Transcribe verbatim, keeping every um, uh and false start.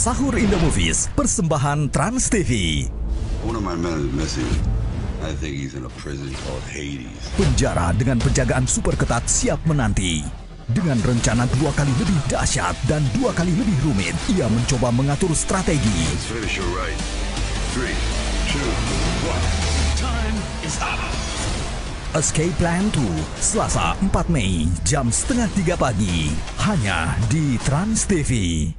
Sahur in the Movies, persembahan Trans T V. One of my men is missing. I think he's in a prison called Hades. Penjara dengan penjagaan super ketat siap menanti. Dengan rencana dua kali lebih dahsyat dan dua kali lebih rumit, ia mencoba mengatur strategi. Let's finish her right. Three, two, one. Time is up. Escape Plan dua, Selasa empat Mei, jam setengah tiga pagi. Hanya di Trans T V.